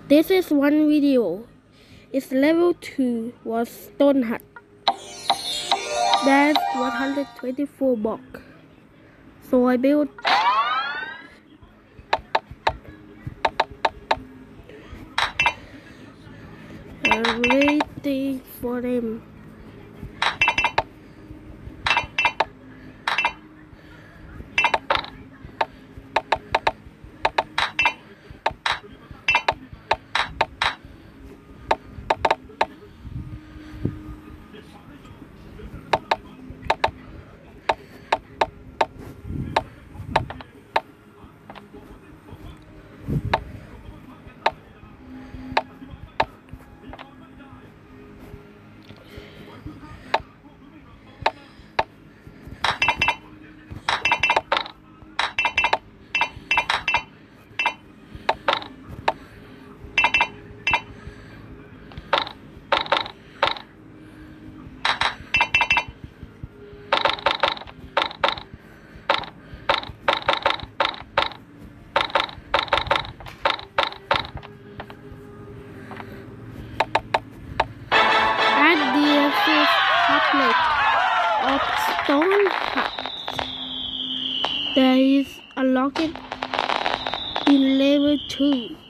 This is one video. Its level 2 was Stone Hut. There's 124 blocks. So I built waiting for them. Of Stone Hut. There is a locket in level 2.